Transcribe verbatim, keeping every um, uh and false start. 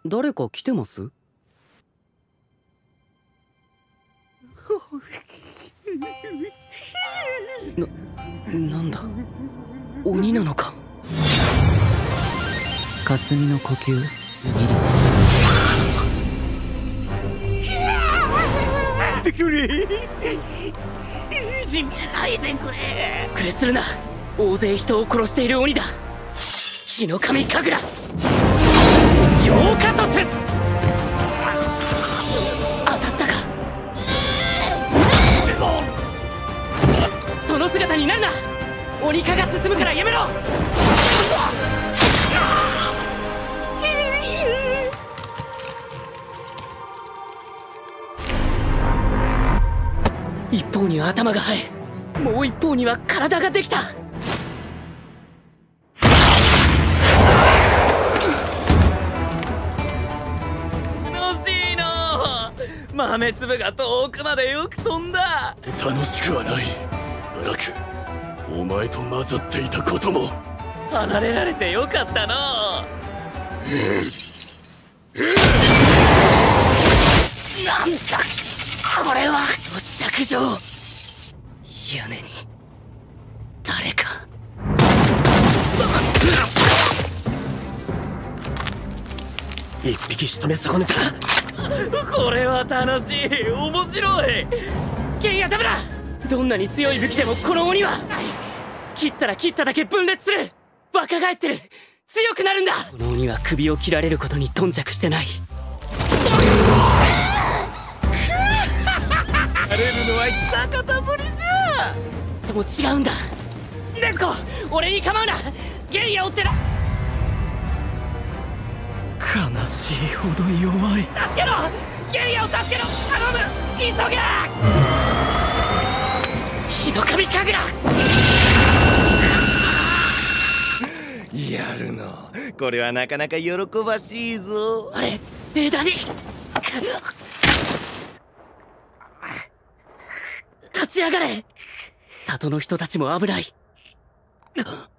誰か来てます？な、なんだ、鬼なのか。霞の呼吸、ギリ。 待ってくれ、いじめないでくれ。 くれするな。大勢人を殺している鬼だ。日の神神楽、強化突。当たったか。その姿になるな。鬼化が進むからやめろ。一方には頭が生え、もう一方には体ができた。 楽しいな。豆粒が遠くまでよく飛んだ。 楽しくはない。ブラック、お前と混ざっていたことも。 離れられてよかったな。 なんだこれは。着場。屋根に誰か。 一匹仕留め損ねた。これは楽しい。面白い。 ケイヤダメだ。どんなに強い武器でもこの鬼は切ったら切っただけ分裂する。若返ってる。強くなるんだ。この鬼は首を切られることに頓着してない。 やれるのは久方ぶりじゃ。 でも違うんだ。ネズコ、俺に構うな。ゲイヤを追ってな。 悲しいほど弱い。 助けろ、ゲイヤを助けろ。頼む、急げ。日の神神楽。 やるの。これはなかなか喜ばしいぞ。 あれ、枝に立ち上がれ。里の人たちも危ない。